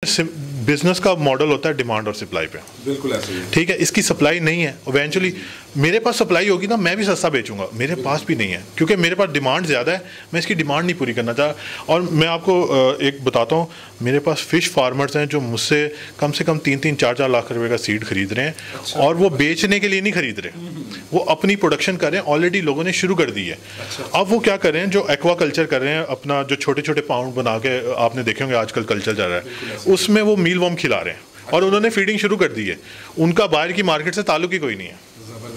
Business का model होता है डिमांड और सप्लाई पे। बिल्कुल ऐसे ही। ठीक है, इसकी सप्लाई नहीं है, इवेंचुअली मेरे पास सप्लाई होगी ना, मैं भी सस्ता बेचूंगा, मेरे पास भी नहीं है क्योंकि मेरे पास डिमांड ज़्यादा है, मैं इसकी डिमांड नहीं पूरी करना चाहता। और मैं आपको एक बताता हूँ, मेरे पास फ़िश फार्मर्स हैं जो मुझसे कम से कम 3-4 लाख रुपए का सीड खरीद रहे हैं। अच्छा। और वो बेचने के लिए नहीं खरीद रहे, वो अपनी प्रोडक्शन कर रहे हैं, ऑलरेडी लोगों ने शुरू कर दी है। अच्छा। अब वो क्या कर रहे हैं, जो एक्वा कल्चर कर रहे हैं, अपना जो छोटे छोटे पाउंड बना के, आपने देखे होंगे आजकल कल्चर चल रहा है, उसमें वो मील वॉर्म खिला रहे हैं और उन्होंने फीडिंग शुरू कर दी है। उनका बाहर की मार्केट से ताल्लुक ही कोई नहीं है।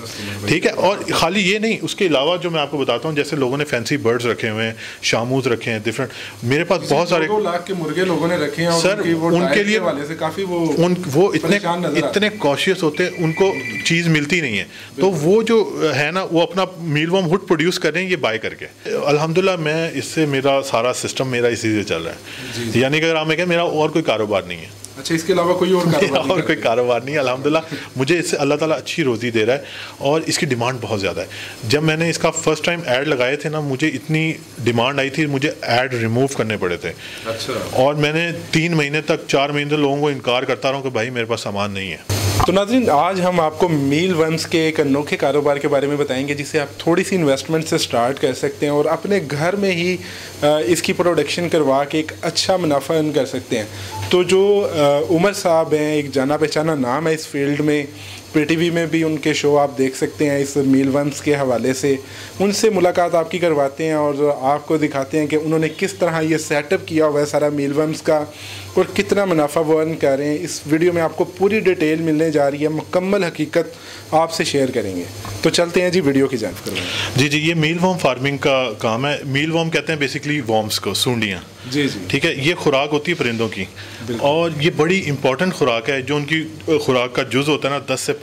ठीक है, और खाली ये नहीं, उसके अलावा जो मैं आपको बताता हूँ, जैसे लोगों ने फैंसी बर्ड्स रखे हुए हैं, शामूज रखे हैं, डिफरेंट, मेरे पास बहुत सारे 2 लाख के मुर्गे लोगों ने रखे हैं। सर उनके लिए वाले से काफी वो इतने कॉशियस होते हैं, उनको चीज़ मिलती नहीं है, तो वो जो है ना, वो अपना मील वॉर्म हुड प्रोड्यूस कर रहे हैं ये बाय करके। अल्हम्दुलिल्लाह मैं इससे, मेरा सारा सिस्टम मेरा इसी से चल रहा है। यानी कि अगर आप कहें मेरा और कोई कारोबार नहीं है। अच्छा, इसके अलावा कोई और कारोबार नहीं है। अल्हम्दुलिल्लाह मुझे इससे अल्लाह ताला अच्छी रोज़ी दे रहा है और इसकी डिमांड बहुत ज़्यादा है। जब मैंने इसका फर्स्ट टाइम ऐड लगाए थे ना, मुझे इतनी डिमांड आई थी, मुझे ऐड रिमूव करने पड़े थे। अच्छा। और मैंने 3 महीने तक, 4 महीने तक लोगों को इनकार करता रहा हूँ कि भाई मेरे पास सामान नहीं है। तो नाज़रीन, आज हम आपको मील वर्म्स के एक अनोखे कारोबार के बारे में बताएंगे जिसे आप थोड़ी सी इन्वेस्टमेंट से स्टार्ट कर सकते हैं और अपने घर में ही इसकी प्रोडक्शन करवा के एक अच्छा मुनाफा अर्न कर सकते हैं। तो जो उमर साहब हैं, एक जाना पहचाना नाम है इस फील्ड में, PTV में भी उनके शो आप देख सकते हैं इस मील वर्म्स के हवाले से। उनसे मुलाकात आपकी करवाते हैं और आपको दिखाते हैं कि उन्होंने किस तरह ये सेटअप किया हुआ है सारा मील वर्म्स का और कितना मुनाफा वो अर्न कर रहे हैं। इस वीडियो में आपको पूरी डिटेल मिलने जा रही है, मुकम्मल हकीकत आपसे शेयर करेंगे। तो चलते हैं जी वीडियो की जांच करेंगे। जी जी, ये मील वॉर्म फार्मिंग का काम है। मील वॉर्म कहते हैं बेसिकली वॉर्म्स को, सूंडियाँ। जी जी, ठीक है, ये खुराक होती है परिंदों की और ये बड़ी इंपॉर्टेंट खुराक है। जो उनकी खुराक का जुज़ होता है ना, 10 से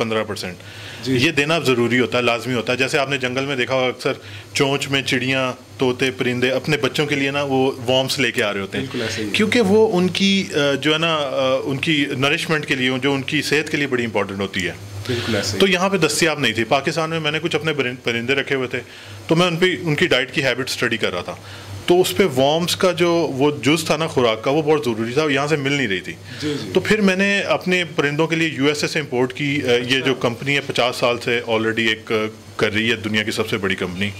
15% ये देना ज़रूरी होता है, लाजमी होता है। जैसे आपने जंगल में देखा होगा, अक्सर चोंच में चिड़ियाँ, तोते, परिंदे अपने बच्चों के लिए ना वो वॉर्म्स लेके आ रहे होते हैं, क्योंकि वो उनकी जो है ना, उनकी नरिशमेंट के लिए, जो उनकी सेहत के लिए बड़ी इंपॉर्टेंट होती है। तो यहाँ पे दस्तियाब नहीं थी। पाकिस्तान में मैंने कुछ अपने परिंदे रखे हुए थे, तो मैं उनकी डाइट की हैबिट स्टडी कर रहा था, तो उस पर वॉर्म्स का जो वो जुज़ था ना खुराक का, वो बहुत ज़रूरी था, यहाँ से मिल नहीं रही थी। तो फिर मैंने अपने परिंदों के लिए USA से इंपोर्ट की। ये जो कंपनी है 50 साल से ऑलरेडी एक कर रही है, दुनिया की सबसे बड़ी कंपनी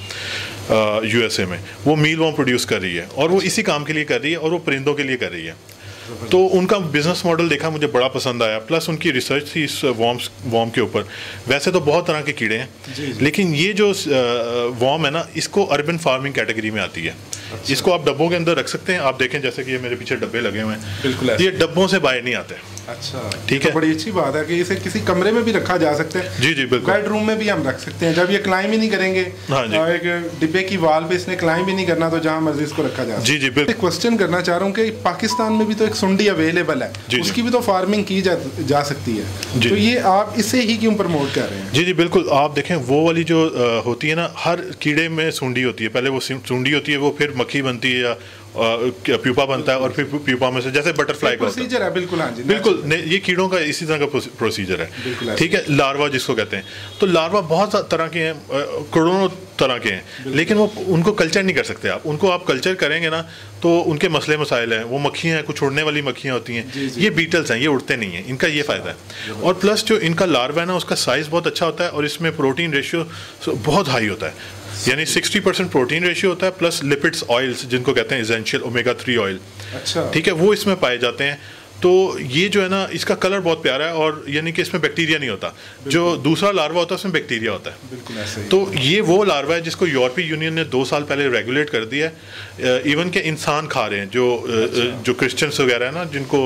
USA में, वो मील वॉर्म प्रोड्यूस कर रही है और वो इसी काम के लिए कर रही है और वो परिंदों के लिए कर रही है। तो उनका बिजनेस मॉडल देखा, मुझे बड़ा पसंद आया, प्लस उनकी रिसर्च थी इस वॉर्म के ऊपर। वैसे तो बहुत तरह के कीड़े हैं, लेकिन ये जो वॉर्म है ना, इसको अर्बन फार्मिंग कैटेगरी में आती है। अच्छा। इसको आप डब्बों के अंदर रख सकते हैं। आप देखें जैसे कि ये मेरे पीछे डब्बे लगे हुए हैं, बिल्कुल ये डब्बों से बाहर नहीं आते। अच्छा, ठीक है, बड़ी अच्छी बात है कि इसे किसी कमरे में भी रखा जा सकता है। जी जी बिल्कुल, बेडरूम में भी हम रख सकते हैं। जब ये क्लाइम ही नहीं करेंगे, हाँ जी, एक डिब्बे की वाल पे इसने क्लाइम भी नहीं करना, तो जहाँ मर्जी इसको रखा जा सकता है। जी जी बिल्कुल। क्वेश्चन करना चाह रहा हूँ कि पाकिस्तान में भी तो एक सुंडी अवेलेबल है, उसकी भी तो फार्मिंग की जा सकती है, तो ये आप इसे ही क्यों प्रमोट कर रहे हैं? जी जी बिल्कुल, आप देखें वो वाली जो होती है ना, हर कीड़े में सूंडी होती है। पहले वो सूंडी होती है, वो फिर मक्खी बनती है या प्यूपा बनता है और फिर प्यूपा में से जैसे बटरफ्लाई का प्रोसीजर है। बिल्कुल, हाँ जी, बिल्कुल, ये कीड़ों का इसी तरह का प्रोसीजर है। ठीक है, लार्वा जिसको कहते हैं, तो लार्वा बहुत तरह के हैं, करोड़ों तरह के हैं, लेकिन वो उनको कल्चर नहीं कर सकते आप। उनको आप कल्चर करेंगे ना तो उनके मसले मसाइल हैं। वो मक्खियाँ हैं, कुछ उड़ने वाली मक्खियाँ होती हैं, ये बीटल्स हैं, ये उड़ते नहीं हैं, इनका ये फ़ायदा है। और प्लस जो इनका लार्वा है ना, उसका साइज़ बहुत अच्छा होता है और इसमें प्रोटीन रेशियो बहुत हाई होता है, यानी 60% प्रोटीन रेशियो होता है, प्लस लिपिड्स, ऑयल्स जिनको कहते हैं एसेंशियल ओमेगा 3 ऑयल। अच्छा, ठीक है, वो इसमें पाए जाते हैं। तो ये जो है ना, इसका कलर बहुत प्यारा है और यानी कि इसमें बैक्टीरिया नहीं होता। जो दूसरा लार्वा होता है उसमें बैक्टीरिया होता है। बिल्कुल ऐसे ही। तो ये वो लार्वा है जिसको यूरोपीय यूनियन ने 2 साल पहले रेगुलेट कर दिया है। इवन के इंसान खा रहे हैं, जो क्रिश्चियंस वगैरह है ना, जिनको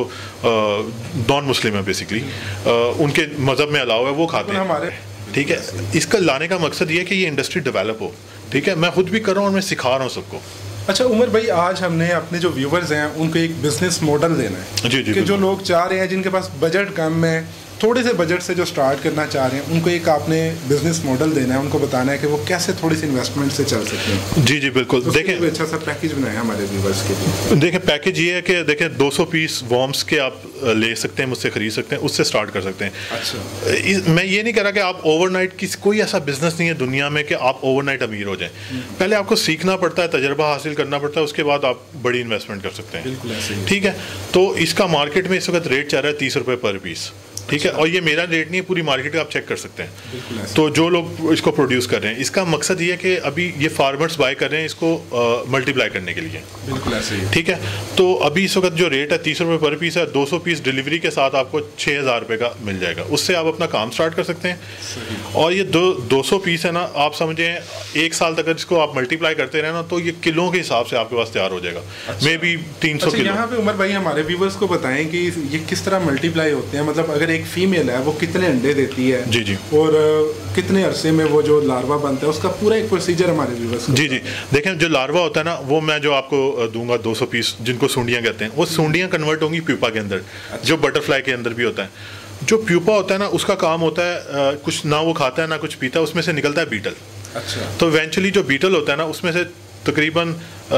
नॉन मुस्लिम है बेसिकली, उनके मज़हब में अलाउ है, वो खाते हैं। ठीक है, इसका लाने का मकसद ये है कि ये इंडस्ट्री डेवलप हो। ठीक है, मैं खुद भी कर रहा हूँ और मैं सिखा रहा हूँ सबको। अच्छा उमर भाई, आज हमने अपने जो व्यूवर्स हैं उनको एक बिजनेस मॉडल देना है। जी जी, कि जो लोग चाह रहे हैं, जिनके पास बजट कम है, थोड़े से बजट से जो स्टार्ट करना चाह रहे हैं उनको एक आपने बिजनेस मॉडल देना है, उनको बताना है कि वो कैसे थोड़ी सी इन्वेस्टमेंट से चल सकते हैं। जी जी बिल्कुल। तो देखें अच्छा सा पैकेज बनाया हमारे व्यूवर्स के लिए। देखें पैकेज ये है कि देखें 200 पीस वॉर्म्स के आप ले सकते हैं, मुझसे खरीद सकते हैं, उससे स्टार्ट कर सकते हैं। अच्छा, मैं ये नहीं कह रहा कि आप ओवरनाइट कोई ऐसा बिजनेस नहीं है दुनिया में कि आप ओवरनाइट अमीर हो जाएं। पहले आपको सीखना पड़ता है, तजर्बा हासिल करना पड़ता है, उसके बाद आप बड़ी इन्वेस्टमेंट कर सकते हैं। बिल्कुल ऐसे ही। ठीक है, तो इसका मार्केट में इस वक्त रेट चल रहा है 30 रुपये पर पीस। ठीक है, और ये मेरा रेट नहीं है, पूरी मार्केट का आप चेक कर सकते हैं। तो जो लोग इसको प्रोड्यूस कर रहे हैं, इसका मकसद ये है कि अभी ये फार्मर्स बाय कर रहे हैं इसको मल्टीप्लाई करने के लिए। बिल्कुल ऐसे ही। ठीक है, तो अभी इस वक्त जो रेट है 30 रुपये पर पीस है, 200 पीस डिलीवरी के साथ आपको 6000 रुपये का मिल जाएगा। उससे आप अपना काम स्टार्ट कर सकते हैं। और ये 200 पीस है ना, आप समझें 1 साल तक इसको आप मल्टीप्लाई करते रहे ना, तो ये किलो के हिसाब से आपके पास तैयार हो जाएगा। Maybe 300 kilo. यहाँ पे उमर भाई हमारे व्यूवर्स को बताएं कि ये किस तरह मल्टीप्लाई होते हैं, मतलब अगर एक फीमेल है वो कितने अंडे देती है। जी जी। और कितने अरसे में वो जो लार्वा बनता है, उसका पूरा एक प्रोसीजर हमारे व्यूवर्स को। जी जी। देखें जो लार्वा होता है ना, वो मैं जो आपको दूंगा 200 पीस, जिनको सूंडियाँ कहते हैं, वो सूंडियाँ कन्वर्ट होंगी प्यूपा के अंदर। जो बटरफ्लाई के अंदर भी होता है। जो प्यूपा होता है ना, उसका काम होता है कुछ ना वो खाता है ना कुछ पीता है, उसमें से निकलता है बीटल। अच्छा। तो इवेंचुअली जो बीटल होता है ना, उसमें से तकरीबन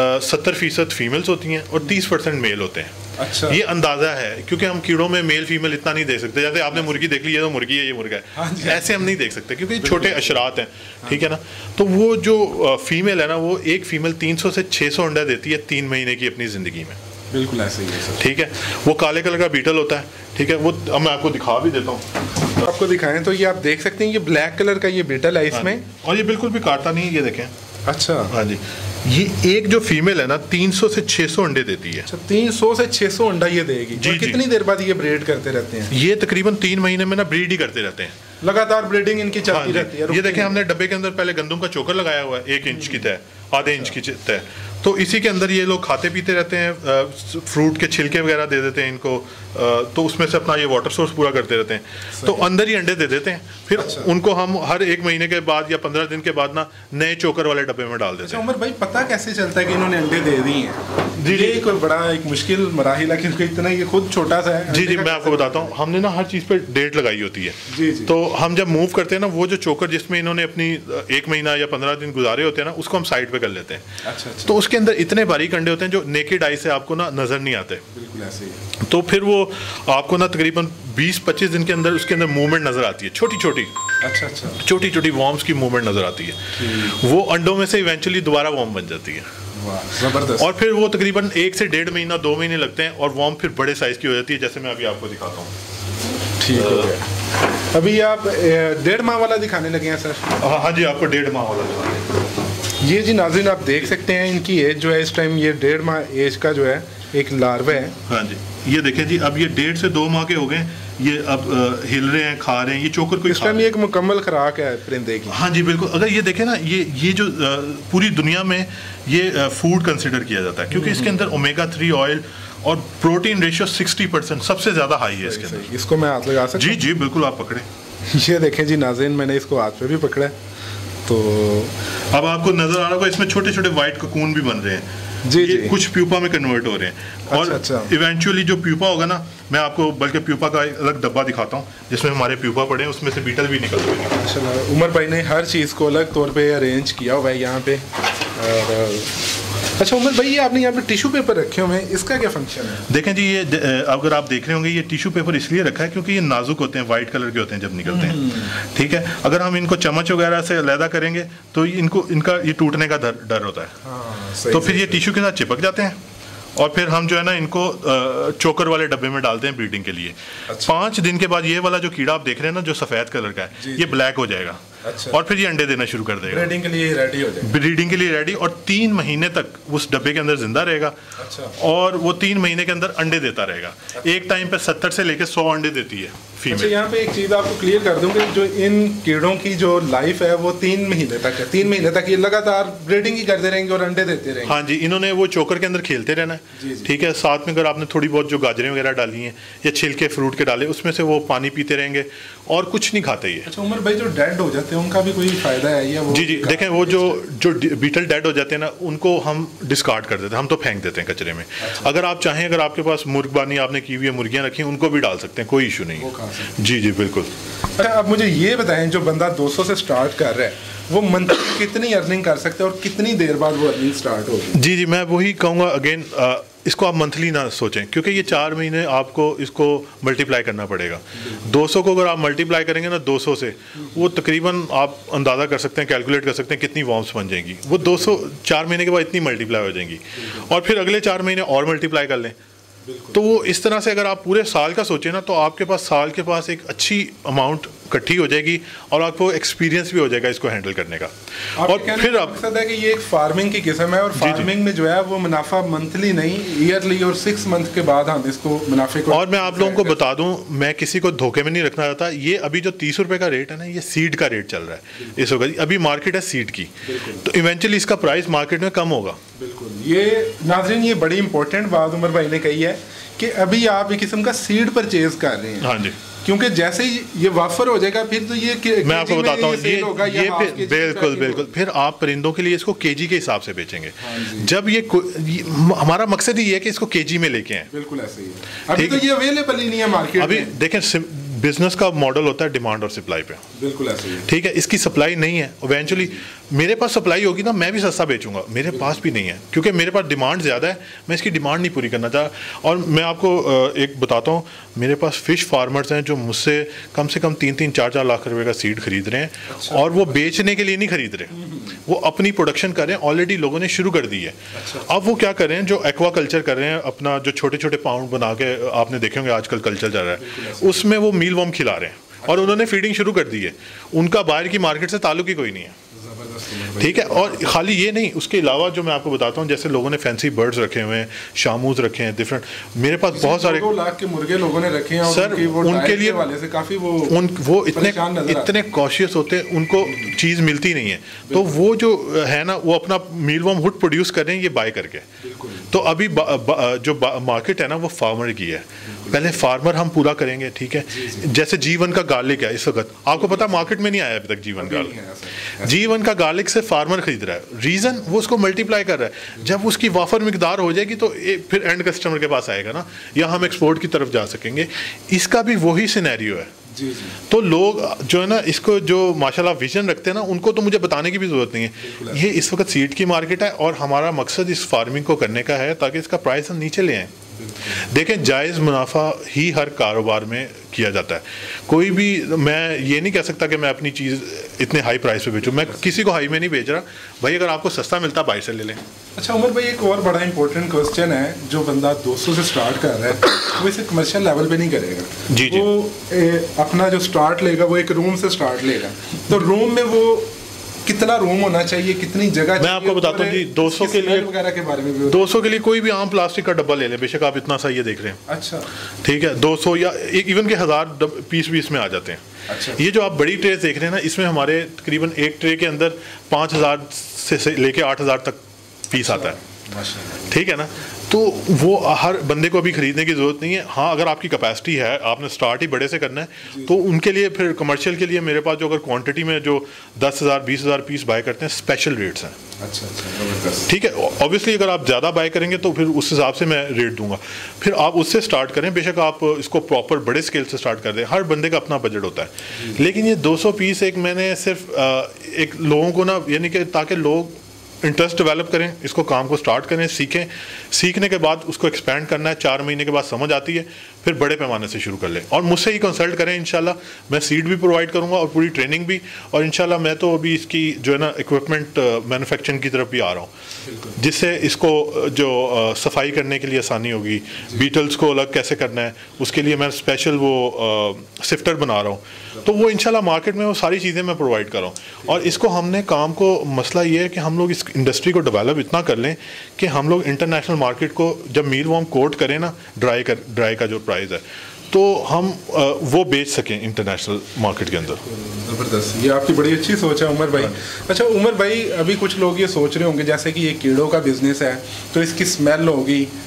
70% फीमेल्स होती हैं और 30% मेल होते हैं। अच्छा। ये अंदाजा है, क्योंकि हम कीड़ों में मेल फीमेल इतना नहीं देख सकते। जैसे आपने मुर्गी देख ली है तो मुर्गी है, ये मुर्गा है। हाँ, ऐसे हम नहीं देख सकते क्योंकि छोटे अशरात हैं। ठीक है ना, तो वो जो फीमेल है ना, वो एक फीमेल 300 से 600 अंडा देती है 3 महीने की अपनी ज़िंदगी में। बिल्कुल ऐसे ही है सर। ठीक है, वो काले कलर का बीटल होता है। ठीक है, वो अब मैं आपको दिखा भी देता हूँ। आपको दिखाएं तो ये आप देख सकते हैं, ये ब्लैक कलर का ये बीटल है इसमें। और ये बिल्कुल भी काटता नहीं है, ये देखें। अच्छा। हाँ जी, ये एक जो फीमेल है ना 300 से 600 अंडे देती है। अच्छा, 300 से 600 अंडा ये देगी। जी, और कितनी देर बाद ये ब्रीड करते रहते हैं? ये तकरीबन 3 महीने में ना ब्रीड ही करते रहते हैं। लगातार ब्रीडिंग इनकी चलती रहती है। ये देखें, हमने डब्बे के अंदर पहले गंदम का चोकर लगाया हुआ है 1 इंच की तय, आधे इंच की तय। तो इसी के अंदर ये लोग खाते पीते रहते हैं, फ्रूट के छिलके वगैरह दे देते हैं इनको, तो उसमें से अपना ये वाटर सोर्स पूरा करते रहते हैं। तो अंदर ही अंडे दे देते हैं, फिर उनको हम हर 1 महीने के बाद या 15 दिन के बाद ना नए चोकर वाले डब्बे में डाल देते हैं। उमर भाई पता कैसे चलता है कि इन्होंने अंडे दे दिए हैं? जी जी, कोई बड़ा एक मुश्किल मराहिल है क्योंकि इतना ये खुद छोटा सा है। जी जी, मैं आपको बताता हूँ, हमने ना हर चीज़ पे डेट लगाई होती है। जी जी। तो हम जब मूव करते हैं ना, वो जो चोकर जिसमें इन्होंने अपनी 1 महीना या 15 दिन गुजारे होते हैं ना, उसको हम साइड पे कर लेते हैं। अच्छा। तो उसके अंदर इतने बारीक अंडे होते हैं जो नेकेड आई से आपको ना नजर नहीं आते। बिल्कुल ऐसे ही। तो फिर वो आपको ना तकरीबन 20-25 दिन के अंदर उसके अंदर मूवमेंट नजर आती है, छोटी छोटी। अच्छा अच्छा। छोटी छोटी वॉर्म्स की मूवमेंट नजर आती है। वो अंडों में से इवेंचुअली दोबारा वॉर्म बन जाती है। जबरदस्त। और फिर वो तकरीबन 1 से 1.5 महीना 2 महीने लगते हैं और वॉर्म फिर बड़े साइज की हो जाती है, जैसे मैं अभी आपको दिखाता हूँ। ठीक हो गया। अभी आप 1.5 माह वाला दिखाने लगे हैं सर? हाँ जी, आपको 1.5 माह वाला दिखाते हैं। ये जी नाज़रीन आप देख सकते हैं, इनकी एज जो है इस टाइम ये 1.5 माह एज का जो है एक लार्वा है। हाँ जी, ये देखें जी, अब ये 1.5 से 2 माह के हो गए। ये अब हिल रहे हैं, खा रहे हैं। ये चोकर को इस टाइम ये एक मुकम्मल खुराक है परिंदे की। हाँ जी बिल्कुल। अगर ये देखें ना, ये जो पूरी दुनिया में ये फूड कंसिडर किया जाता है क्योंकि इसके अंदर ओमेगा 3 ऑयल और प्रोटीन रेशियो 60% सबसे ज़्यादा हाई है इसके अंदर। इसको मैं हाथ लगा सकता हूँ? जी जी बिल्कुल, आप पकड़े। ये देखें जी नाज़रीन, मैंने इसको हाथ पे भी पकड़ा है। तो अब आपको नजर आ रहा होगा इसमें छोटे छोटे वाइट ककून भी बन रहे हैं। जी जी। कुछ प्यूपा में कन्वर्ट हो रहे हैं। और अच्छा। इवेंचुअली जो प्यूपा होगा ना, मैं आपको बल्कि प्यूपा का एक अलग डब्बा दिखाता हूँ जिसमें हमारे प्यूपा पड़े हैं, उसमें से बीटल भी निकल रहे हैं। माशाल्लाह, उमर भाई ने हर चीज़ को अलग तौर पे अरेंज किया हुआ है यहाँ पे। और अच्छा उमर भाई, ये आपने यहाँ पे टिश्यू पेपर रखे हुए हैं, इसका क्या फंक्शन है? देखें जी, ये अगर आप देख रहे होंगे, ये टिश्यू पेपर इसलिए रखा है क्योंकि ये नाजुक होते हैं, वाइट कलर के होते हैं जब निकलते हैं। ठीक है, अगर हम इनको चम्मच वगैरह से अलहदा करेंगे तो इनका ये टूटने का डर होता है। हाँ, तो फिर ये टिश्यू के साथ चिपक जाते हैं और फिर हम जो है ना इनको चोकर वाले डब्बे में डालते हैं ब्रीडिंग के लिए। अच्छा। 5 दिन के बाद ये वाला जो कीड़ा आप देख रहे हैं ना, जो सफ़ेद कलर का है, ये ब्लैक हो जाएगा। अच्छा। और फिर ये अंडे देना शुरू कर देगा। ब्रीडिंग के लिए रेडी हो जाएगा। ब्रीडिंग के लिए रेडी, और 3 महीने तक उस डब्बे के अंदर जिंदा रहेगा। अच्छा। और वो 3 महीने के अंदर अंडे देता रहेगा। एक टाइम पे 70 से लेकर 100 अंडे देती है फीमेल। अच्छा, यहाँ पे एक चीज़ आपको क्लियर कर दूंगी, जो इन कीड़ों की जो लाइफ है वो 3 महीने तक है। 3 महीने तक ये लगातार ब्रीडिंग ही करते रहेंगे और अंडे देते रहेंगे। हाँ जी, इन्होंने वो चोकर के अंदर खेलते रहना है। ठीक है, साथ में अगर आपने थोड़ी बहुत जो गाजरें वगैरह डाली हैं या छिलके फ्रूट के डाले, उसमें से वो पानी पीते रहेंगे और कुछ नहीं खाते ये। अच्छा उमर भाई, जो डेड हो जाते होते हैं उनका भी कोई फ़ायदा है या वो? जी जी, देखें वो जो बीटल डेड हो जाते हैं ना, उनको हम डिस्कार्ड कर देते हैं, हम तो फेंक देते हैं कचरे में। अच्छा। अगर आप चाहें, अगर आपके पास मुर्गबानी आपने की हुई है, मुर्गियाँ रखी हैं, उनको भी डाल सकते हैं, कोई इशू नहीं है। जी जी बिल्कुल। अच्छा, अब मुझे ये बताएं, जो बंदा 200 से स्टार्ट कर रहा है वो मंथली कितनी अर्निंग कर सकते हैं और कितनी देर बाद वो अर्निंग स्टार्ट होगी? जी जी, मैं वही कहूँगा अगेन, इसको आप मंथली ना सोचें, क्योंकि ये 4 महीने आपको इसको मल्टीप्लाई करना पड़ेगा। 200 को अगर आप मल्टीप्लाई करेंगे ना 200 से, वो तकरीबन आप अंदाज़ा कर सकते हैं, कैलकुलेट कर सकते हैं कितनी वॉर्म्स बन जाएंगी। वो 200 4 महीने के बाद इतनी मल्टीप्लाई हो जाएंगी, और फिर अगले 4 महीने और मल्टीप्लाई कर लें। तो वो इस तरह से अगर आप पूरे साल का सोचें ना, तो आपके पास साल के पास एक अच्छी अमाउंट इकट्ठी हो जाएगी, और आपको एक्सपीरियंस भी हो जाएगा इसको हैंडल करने का। और फिर आप मकसद है कि ये एक फार्मिंग की किस्म है, और फार्मिंग में जो है वो मुनाफा मंथली नहीं, ईयरली और 6 मंथ के बाद हम इसको मुनाफे को। और मैं आप लोगों को बता दूं, मैं किसी को धोखे में नहीं रखना चाहता, ये अभी जो 30 रुपए का रेट है ना, ये सीड का रेट चल रहा है इस वक्त। अभी मार्केट है सीड की, तो इवेंचुअली इसका प्राइस मार्केट में कम होगा। बिल्कुल। ये नाज़रीन, ये बड़ी इंपॉर्टेंट बात उमर भाई ने कही है कि अभी आप एक किस्म का सीड परचेज कर रहे हैं। हाँ जी, क्योंकि जैसे ही ये वाफर हो जाएगा फिर तो ये मैं आपको बताता हूँ, ये फिर बिल्कुल बिल्कुल, फिर आप परिंदों के लिए इसको केजी के हिसाब से बेचेंगे। जब ये हमारा मकसद ही है कि इसको केजी में लेके आए। बिल्कुल ऐसे ही है। अभी तो ये अवेलेबल ही नहीं है मार्केट में। अभी देखें, बिजनेस का मॉडल होता है डिमांड और सप्लाई पे। बिल्कुल ऐसे ही है। ठीक है, इसकी सप्लाई नहीं है, इवेंचुअली मेरे पास सप्लाई होगी ना, मैं भी सस्ता बेचूंगा। मेरे पास भी नहीं है, क्योंकि मेरे पास डिमांड ज़्यादा है, मैं इसकी डिमांड नहीं पूरी करना चाह। और मैं आपको एक बताता हूँ, मेरे पास फ़िश फार्मर्स हैं जो मुझसे कम से कम 3-3, 4-4 लाख रुपए का सीड खरीद रहे हैं। अच्छा। और वो बेचने के लिए नहीं खरीद रहे, वो अपनी प्रोडक्शन कर रहे हैं, ऑलरेडी लोगों ने शुरू कर दी है। अच्छा। अब वो क्या कर रहे हैं, जो एक्वा कल्चर कर रहे हैं, अपना जो छोटे छोटे पाउंड बना के, आपने देखे होंगे आजकल कल्चर चल रहा है, उसमें वो मील वॉर्म खिला रहे हैं। और उन्होंने फीडिंग शुरू कर दी है, उनका बाहर की मार्केट से ताल्लुक ही कोई नहीं है। ठीक है, और खाली ये नहीं, उसके अलावा जो मैं आपको बताता हूँ, जैसे लोगों ने फैंसी बर्ड्स रखे हुए हैं, शामूज रखे हैं, डिफरेंट। मेरे पास बहुत सारे 2 लाख के मुर्गे लोगों ने रखे हैं, सर। उनके लिए वाले से काफी वो इतने कॉशियस होते हैं, उनको चीज़ मिलती नहीं है, तो वो जो है ना, वो अपना मील वॉर्म हुड प्रोड्यूस कर रहे हैं ये बाय करके। तो अभी जो मार्केट है ना, वो फार्मर की है। पहले फार्मर हम पूरा करेंगे, ठीक है। जैसे जीवन का गार्लिक है, इस वक्त आपको पता मार्केट में नहीं आया अभी तक जीवन गार्लिक। जीवन का गार्लिक से फार्मर खरीद रहा है, रीज़न वो उसको मल्टीप्लाई कर रहा है। जब उसकी वाफर मिकदार हो जाएगी तो फिर एंड कस्टमर के पास आएगा ना, या हम एक्सपोर्ट की तरफ जा सकेंगे। इसका भी वही सिनेरियो है। जी जी। तो लोग जो है ना, इसको जो माशाल्लाह विजन रखते हैं ना, उनको तो मुझे बताने की भी ज़रूरत नहीं है। ये इस वक्त सीड की मार्केट है, और हमारा मकसद इस फार्मिंग को करने का है ताकि इसका प्राइस हम नीचे ले आएँ। देखें, जायज़ मुनाफा ही हर कारोबार में किया जाता है। कोई भी, मैं ये नहीं कह सकता कि मैं अपनी चीज़ इतने हाई प्राइस पे बेचूं। मैं किसी को हाई में नहीं बेच रहा भाई, अगर आपको सस्ता मिलता बाहर से ले लें। अच्छा उमर भाई, एक और बड़ा इंपॉर्टेंट क्वेश्चन है, जो बंदा 200 से स्टार्ट कर रहा है वो इसे कमर्शियल लेवल पे नहीं करेगा। जी जी। वो अपना जो स्टार्ट लेगा वो एक रूम से स्टार्ट लेगा, तो रूम में वो कितना रूम होना चाहिए, कितनी जगह? मैं आपको बताता हूँ जी, 200 के लिए वगैरह के बारे में भी 200 के लिए कोई भी आम प्लास्टिक का डब्बा ले लें, बेशक आप इतना सा ये देख रहे हैं। अच्छा, ठीक है, 200 या इवन के 1000 पीस में आ जाते हैं। अच्छा। ये जो आप बड़ी ट्रे देख रहे हैं ना, इसमें हमारे तकरीबन एक ट्रे के अंदर 5000 से लेके 8000 तक पीस आता है। ठीक है ना, तो वो हर बंदे को अभी खरीदने की ज़रूरत नहीं है। हाँ, अगर आपकी कैपेसिटी है, आपने स्टार्ट ही बड़े से करना है, तो उनके लिए फिर कमर्शियल के लिए मेरे पास जो अगर क्वांटिटी में जो 10,000 20,000 पीस बाय करते हैं, स्पेशल रेट्स हैं। अच्छा, ठीक है। ऑब्वियसली अगर आप ज़्यादा बाय करेंगे तो फिर उस हिसाब से मैं रेट दूंगा। फिर आप उससे स्टार्ट करें, बेशक आप इसको प्रॉपर बड़े स्केल से स्टार्ट कर दें। हर बंदे का अपना बजट होता है, लेकिन ये 200 पीस एक मैंने सिर्फ एक लोगों को ना, यानी कि ताकि लोग इंटरेस्ट डेवलप करें, इसको काम को स्टार्ट करें, सीखें। सीखने के बाद उसको एक्सपेंड करना है, 4 महीने के बाद समझ आती है, फिर बड़े पैमाने से शुरू कर लें। और मुझसे ही कंसल्ट करें, इंशाल्लाह मैं सीड भी प्रोवाइड करूंगा और पूरी ट्रेनिंग भी। और इंशाल्लाह मैं तो अभी इसकी जो है ना इक्विपमेंट मैन्युफैक्चरिंग की तरफ भी आ रहा हूँ, जिससे इसको जो सफाई करने के लिए आसानी होगी। बीटल्स को अलग कैसे करना है, उसके लिए मैं स्पेशल वो सिफ्टर बना रहा हूँ। तो वो इंशाल्लाह मार्केट में वो सारी चीज़ें मैं प्रोवाइड कर रहा हूँ। और इसको हमने काम को, मसला ये है कि हम लोग इस इंडस्ट्री को डेवलप इतना कर लें कि हम लोग इंटरनेशनल मार्केट को जब मील वॉर्म कोट करें ना, ड्राई का जो प्राइस है, तो हम वो बेच सकें इंटरनेशनल मार्केट के अंदर। ज़बरदस्त, ये आपकी बड़ी अच्छी सोच है उमर भाई। अच्छा उमर भाई, अभी कुछ लोग ये सोच रहे होंगे जैसे कि ये कीड़ों का बिजनेस है तो इसकी स्मेल होगी,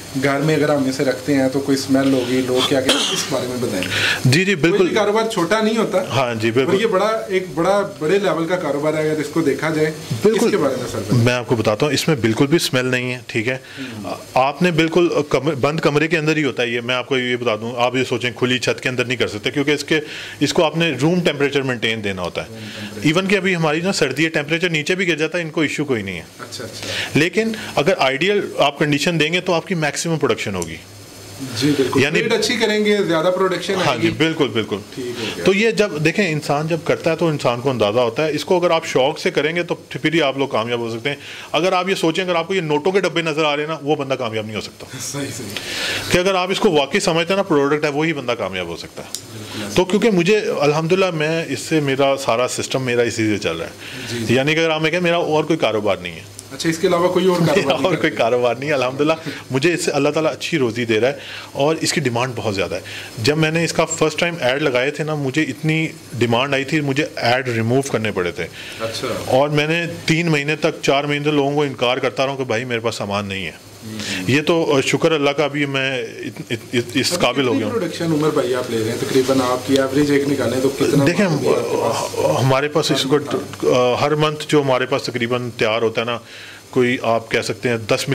घर में अगर हम इसे रखते हैं तो कोई स्मेल होगी, लोग क्या कहेंगे, इस बारे में बताएं। जी बिल्कुल, कारोबार छोटा नहीं होता। हाँ जी बिल्कुल, ये बड़े लेवल का कारोबार है अगर इसको देखा जाए। बिल्कुल, इसके बारे में सर मैं आपको बताता हूँ, इसमें बिल्कुल भी स्मेल नहीं है, ठीक है। आपने बिल्कुल बंद कमरे के अंदर ही होता है ये, मैं आपको ये बता दूँ। आप ये सोचें खुली छत के अंदर नहीं कर सकते, क्योंकि इसको आपने रूम टेम्परेचर मेंटेन देना होता है। इवन कि अभी हमारी ना सर्दी है, टेम्परेचर नीचे भी गिर जाता है, इनको इशू कोई नहीं है। अच्छा। लेकिन अगर आइडियल आप कंडीशन देंगे तो आपकी मैक्सिमम प्रोडक्शन होगी। जी बिल्कुल, यानी अच्छी करेंगे, ज्यादा प्रोडक्शन। हाँ जी बिल्कुल बिल्कुल। तो ये जब देखें इंसान जब करता है तो इंसान को अंदाजा होता है। इसको अगर आप शौक से करेंगे तो फिर ही आप लोग कामयाब हो सकते हैं। अगर आप ये सोचें, अगर आपको ये नोटों के डब्बे नजर आ रहे हैं ना, वो बंदा कामयाब नहीं हो सकता। सही कि अगर आप इसको वाकई समझते हैं ना प्रोडक्ट है, वही बंदा कामयाब हो सकता है। तो क्योंकि मुझे अल्हम्दुलिल्लाह मैं इससे मेरा सारा सिस्टम मेरा इसी से चल रहा है। यानी कि अगर आप कहें मेरा और कोई कारोबार नहीं है। अच्छा, इसके अलावा कोई और कारोबार और कोई कारोबार नहीं है अल्हम्दुलिल्लाह। मुझे इससे अल्लाह ताला अच्छी रोज़ी दे रहा है और इसकी डिमांड बहुत ज़्यादा है। जब मैंने इसका फर्स्ट टाइम ऐड लगाए थे ना, मुझे इतनी डिमांड आई थी, मुझे ऐड रिमूव करने पड़े थे। अच्छा। और मैंने 3 महीने तक 4 महीने तक लोगों को इनकार करता रहा हूँ कि भाई मेरे पास सामान नहीं है। ये तो शुक्र अल्लाह का, भी मैं इस काबिल हो गया हूँ। प्रोडक्शन उमर भाई आप ले रहे हैं तकरीबन, आपकी एवरेज एक निकालें तो कितना? देखें हमारे पास इसको हर मंथ जो हमारे पास तकरीबन तैयार होता है ना, कोई आप कह सकते हैं 10